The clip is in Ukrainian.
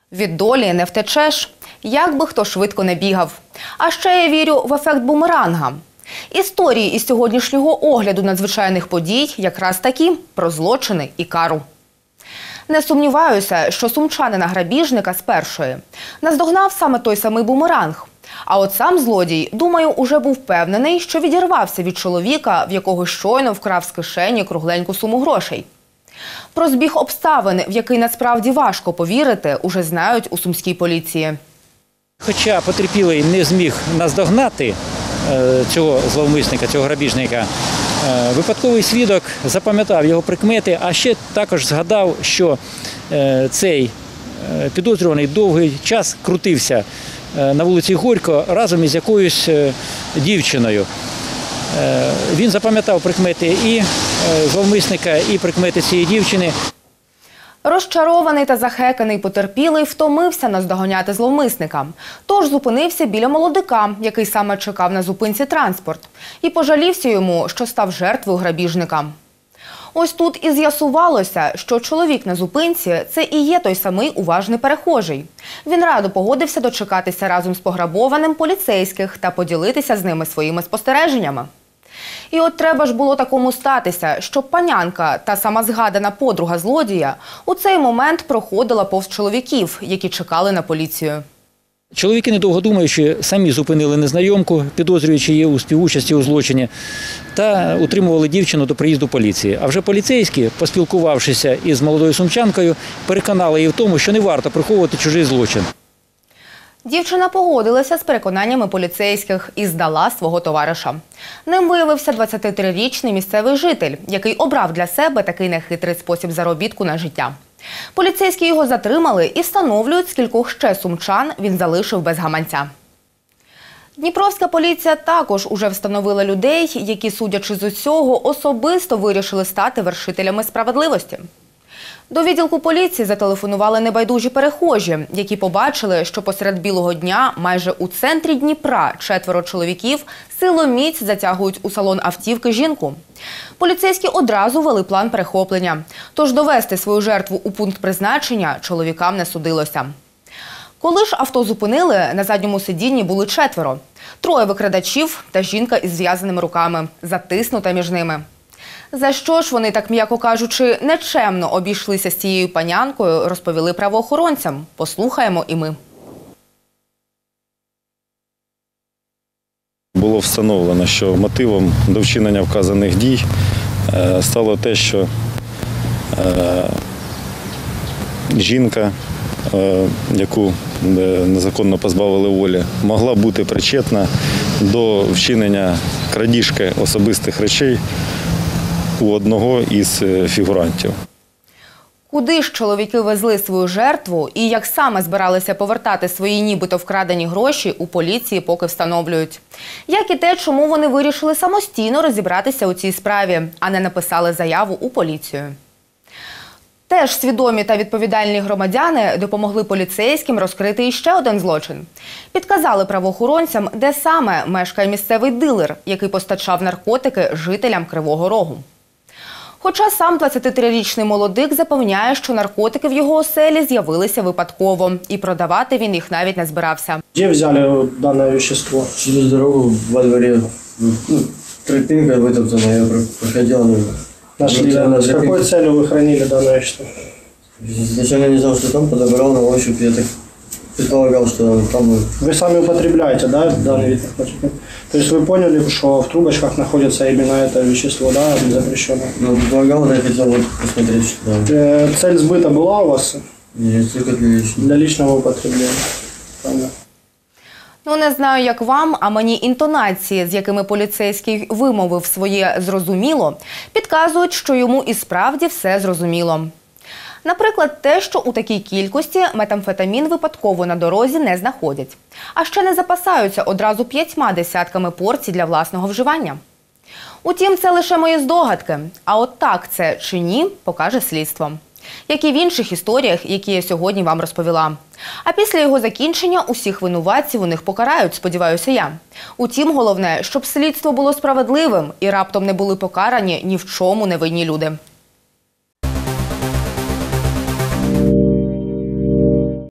Від долі не втечеш, як би хто швидко не бігав. А ще я вірю в ефект бумеранга. Історії із сьогоднішнього огляду надзвичайних подій якраз такі про злочини і кару. Не сумніваюся, що сумчанина-грабіжника з першої наздогнав саме той самий бумеранг. А от сам злодій, думаю, уже був впевнений, що відірвався від чоловіка, в якого щойно вкрав з кишені кругленьку суму грошей. Про збіг обставин, в який насправді важко повірити, уже знають у сумській поліції. Хоча потерпілий не зміг наздогнати цього зловмисника, цього грабіжника, випадковий свідок запам'ятав його прикмети, а ще також згадав, що цей підозрюваний довгий час крутився на вулиці Горько разом із якоюсь дівчиною. Він запам'ятав прикмети і зловмисника, і прикмети цієї дівчини. Розчарований та захеканий потерпілий втомився наздоганяти зловмисника. Тож зупинився біля молодика, який саме чекав на зупинці транспорт. І пожалівся йому, що став жертвою грабіжника. Ось тут і з'ясувалося, що чоловік на зупинці – це і є той самий уважний перехожий. Він радо погодився дочекатися разом з пограбованим поліцейських та поділитися з ними своїми спостереженнями. І от треба ж було такому статися, щоб панянка, та сама згадана подруга злодія, у цей момент проходила повз чоловіків, які чекали на поліцію. Чоловіки, недовго думаючи, самі зупинили незнайомку, підозрюючи її у співучасті у злочині, та утримували дівчину до приїзду поліції. А вже поліцейські, поспілкувавшися із молодою сумчанкою, переконали її в тому, що не варто приховувати чужий злочин. Дівчина погодилася з переконаннями поліцейських і здала свого товариша. Ним виявився 23-річний місцевий житель, який обрав для себе такий нехитрий спосіб заробітку на життя. Поліцейські його затримали і встановлюють, скількох ще сумчан він залишив без гаманця. Дніпровська поліція також уже встановила людей, які, судячи з усього, особисто вирішили стати вершителями справедливості. До відділку поліції зателефонували небайдужі перехожі, які побачили, що посеред білого дня майже у центрі Дніпра 4 чоловіків силоміць затягують у салон автівки жінку. Поліцейські одразу вели план перехоплення, тож довести свою жертву у пункт призначення чоловікам не судилося. Коли ж авто зупинили, на задньому сидінні були 4. 3 викрадачів та жінка із зв'язаними руками, затиснута між ними. За що ж вони, так м'яко кажучи, нечемно обійшлися з цією панянкою, розповіли правоохоронцям. Послухаємо і ми. Було встановлено, що мотивом до вчинення вказаних дій стало те, що жінка, яку незаконно позбавили волі, могла бути причетна до вчинення крадіжки особистих речей у одного із фігурантів. Куди ж чоловіки везли свою жертву і як саме збиралися повертати свої нібито вкрадені гроші, у поліції поки встановлюють. Як і те, чому вони вирішили самостійно розібратися у цій справі, а не написали заяву у поліцію. Теж свідомі та відповідальні громадяни допомогли поліцейським розкрити іще один злочин. Підказали правоохоронцям, де саме мешкає місцевий дилер, який постачав наркотики жителям Кривого Рогу. Хоча сам 23-річний молодик запевняє, що наркотики в його оселі з'явилися випадково, і продавати він їх навіть не збирався. Де взяли дане вещество? Через дорогу во дворе, тропинка вытоптана, я проходила. Нашли, с какой целью вы хранили данное вещество? Изначально не знал, что там, подобрал на ощупь, я так предполагал, что там... Вы сами употребляете, да, данный вид наркотиков? То есть вы поняли, что в трубочках находится именно это вещество, да, запрещенное? Ну, предполагал, я хотел вот посмотреть, что там. Цель сбыта была у вас? Нет, только для личного. Для личного употребления. Понятно. Ну, не знаю, як вам, а мені інтонації, з якими поліцейський вимовив своє «зрозуміло», підказують, що йому і справді все зрозуміло. Наприклад, те, що у такій кількості метамфетамін випадково на дорозі не знаходять. А ще не запасаються одразу 5 десятками порцій для власного вживання. Утім, це лише мої здогадки. А от так це чи ні, покаже слідство. Як і в інших історіях, які я сьогодні вам розповіла. А після його закінчення усіх винуватців у них покарають, сподіваюся я. Утім, головне, щоб слідство було справедливим і раптом не були покарані ні в чому невинні люди.